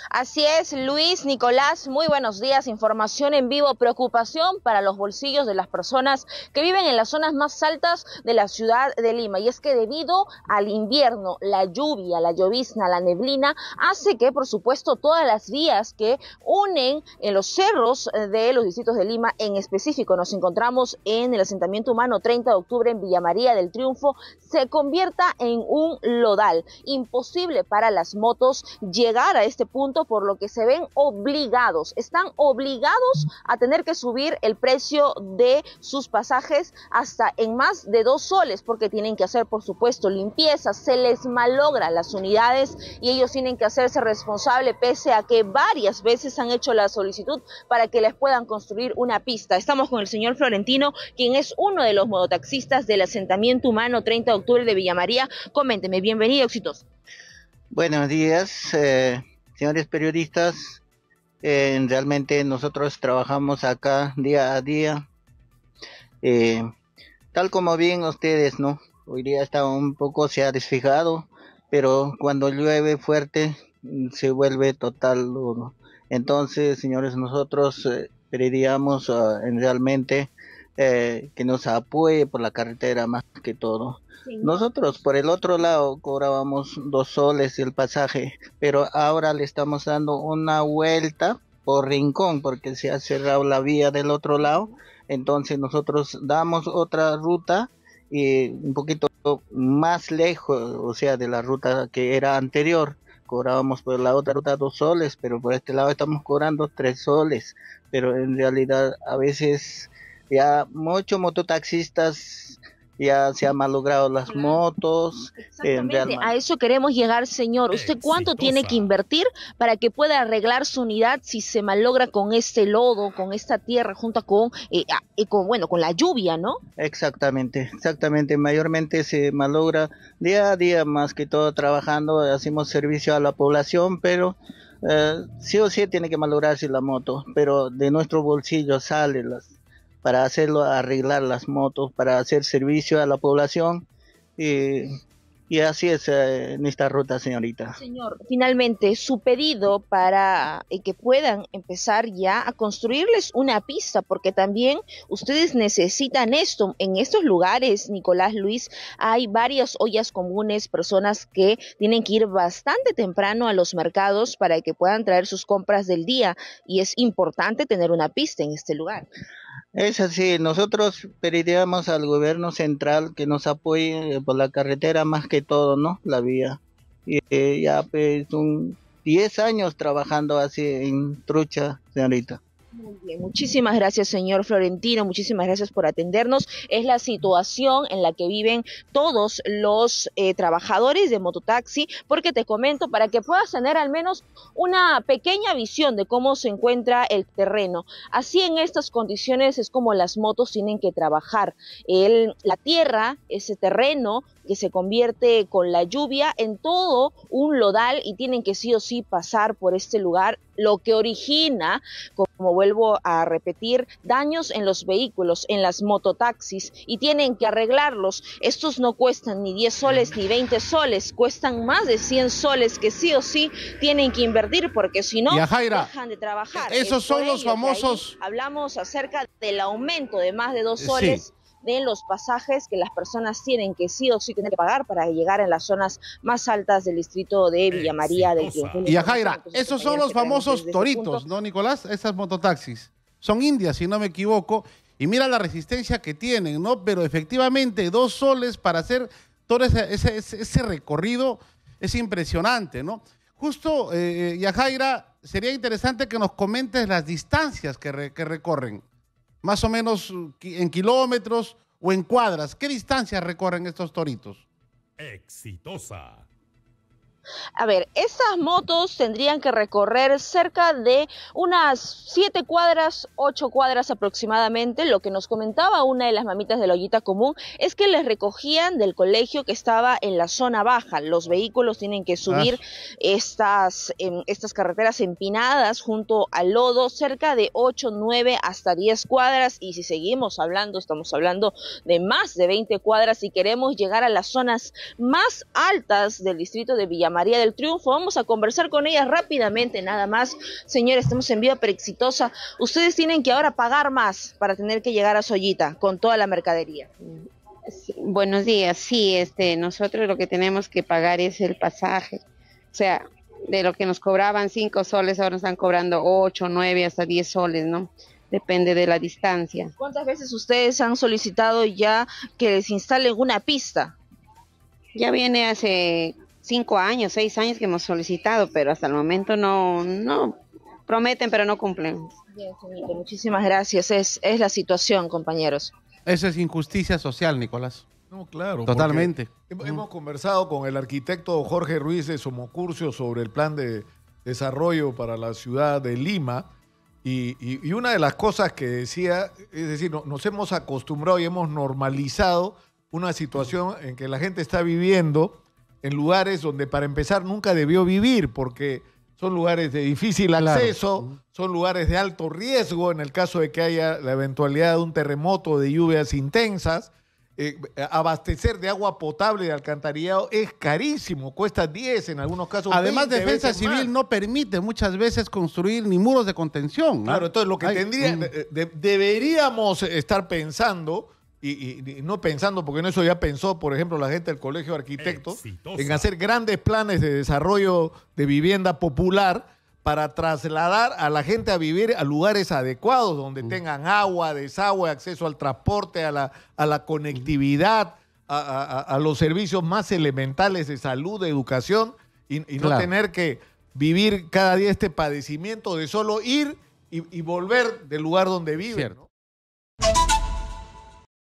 Así es, Luis, Nicolás, muy buenos días. Información en vivo, preocupación para los bolsillos de las personas que viven en las zonas más altas de la ciudad de Lima. Y es que debido al invierno, la lluvia, la llovizna, la neblina, hace que, por supuesto, todas las vías que unen en los cerros de los distritos de Lima, en específico, nos encontramos en el asentamiento humano 30 de octubre en Villa María del Triunfo, se convierta en un lodal. Imposible para las motos llegar a este punto, por lo que se ven obligados, están obligados a tener que subir el precio de sus pasajes hasta en más de 2 soles, porque tienen que hacer, por supuesto, limpieza, se les malogra las unidades y ellos tienen que hacerse responsable, pese a que varias veces han hecho la solicitud para que les puedan construir una pista. Estamos con el señor Florentino, quien es uno de los mototaxistas del asentamiento humano 30 de octubre de Villa María. Coménteme, bienvenido, éxitos. Buenos días, señores periodistas. Realmente nosotros trabajamos acá día a día, tal como bien ustedes, ¿no? Hoy día está un poco, se ha desfijado, pero cuando llueve fuerte se vuelve total, ¿no? Entonces, señores, nosotros pediríamos realmente que nos apoye por la carretera más que todo. Sí. Nosotros por el otro lado cobrábamos 2 soles el pasaje, pero ahora le estamos dando una vuelta por Rincón porque se ha cerrado la vía del otro lado. Entonces nosotros damos otra ruta y un poquito más lejos, o sea, de la ruta que era anterior. Cobrábamos por la otra ruta 2 soles, pero por este lado estamos cobrando 3 soles. Pero en realidad a veces ya muchos mototaxistas ya se han malogrado las motos. Exactamente, a eso queremos llegar, señor. ¿Usted cuánto tiene que invertir para que pueda arreglar su unidad si se malogra con este lodo, con esta tierra, junto con la lluvia, ¿no? Exactamente. Mayormente se malogra día a día, más que todo trabajando, hacemos servicio a la población, pero sí o sí tiene que malograrse la moto, pero de nuestro bolsillo sale para hacerlo, arreglar las motos, para hacer servicio a la población, y así es en esta ruta, señorita. Señor, finalmente, su pedido para que puedan empezar ya a construirles una pista, porque también ustedes necesitan esto. En estos lugares, Nicolás, Luis, hay varias ollas comunes, personas que tienen que ir bastante temprano a los mercados para que puedan traer sus compras del día, y es importante tener una pista en este lugar. Es así, nosotros pediríamos al gobierno central que nos apoye por la carretera más que todo, ¿no? La vía. Y ya pues 10 años trabajando así en trucha, señorita. Muy bien, muchísimas gracias, señor Florentino, muchísimas gracias por atendernos. Es la situación en la que viven todos los trabajadores de mototaxi, porque te comento, para que puedas tener al menos una pequeña visión de cómo se encuentra el terreno. Así, en estas condiciones es como las motos tienen que trabajar. La tierra, ese terreno que se convierte con la lluvia en todo un lodal, y tienen que sí o sí pasar por este lugar, lo que origina, como vuelvo a repetir, daños en los vehículos, en las mototaxis, y tienen que arreglarlos. Estos no cuestan ni 10 soles ni 20 soles, cuestan más de 100 soles que sí o sí tienen que invertir, porque si no, dejan de trabajar. Esos son los famosos... Hablamos acerca del aumento de más de 2 soles. Sí, de los pasajes que las personas tienen que sí o sí tener que pagar para llegar en las zonas más altas del distrito de Villa María del Triunfo. Y Yajaira, esos son los famosos toritos, ¿no, Nicolás? Esas mototaxis. Son indias, si no me equivoco, y mira la resistencia que tienen, ¿no? Pero efectivamente 2 soles para hacer todo ese recorrido es impresionante, ¿no? Justo, Yajaira, sería interesante que nos comentes las distancias que recorren. Más o menos en kilómetros o en cuadras. ¿Qué distancias recorren estos toritos? Exitosa. A ver, estas motos tendrían que recorrer cerca de unas 7 cuadras, 8 cuadras aproximadamente. Lo que nos comentaba una de las mamitas de la ollita común es que les recogían del colegio que estaba en la zona baja. Los vehículos tienen que subir estas carreteras empinadas junto al lodo, cerca de 8, 9 hasta 10 cuadras. Y si seguimos hablando, estamos hablando de más de 20 cuadras, y queremos llegar a las zonas más altas del distrito de Villa María del Triunfo. Vamos a conversar con ella rápidamente, nada más. Señores, estamos en Viva Exitosa. Ustedes tienen que ahora pagar más para tener que llegar a Sollita con toda la mercadería. Sí, buenos días. Sí, nosotros lo que tenemos que pagar es el pasaje. O sea, de lo que nos cobraban 5 soles, ahora nos están cobrando 8, 9, hasta 10 soles, ¿no? Depende de la distancia. ¿Cuántas veces ustedes han solicitado ya que les instalen una pista? Ya viene hace 5 años, 6 años que hemos solicitado, pero hasta el momento no prometen, pero no cumplen. Bien, señorita, muchísimas gracias. Es la situación, compañeros. Esa es injusticia social, Nicolás. No, claro. Totalmente. Hemos conversado con el arquitecto Jorge Ruiz de Somocurcio sobre el plan de desarrollo para la ciudad de Lima. Y una de las cosas que decía, es decir, nos hemos acostumbrado y hemos normalizado una situación en que la gente está viviendo en lugares donde para empezar nunca debió vivir, porque son lugares de difícil acceso, son lugares de alto riesgo en el caso de que haya la eventualidad de un terremoto, de lluvias intensas. Abastecer de agua potable y de alcantarillado es carísimo, cuesta 10, en algunos casos Además, 20 Defensa veces Civil más. no permite muchas veces construir ni muros de contención, ¿no? Claro, entonces lo que deberíamos estar pensando, y no pensando, porque en eso ya pensó, por ejemplo, la gente del Colegio de Arquitectos, Exitosa. en hacer grandes planes de desarrollo de vivienda popular para trasladar a la gente a vivir a lugares adecuados, donde tengan agua, desagüe, acceso al transporte, a la conectividad, a los servicios más elementales de salud, de educación, y no tener que vivir cada día este padecimiento de solo ir y volver del lugar donde viven, ¿no?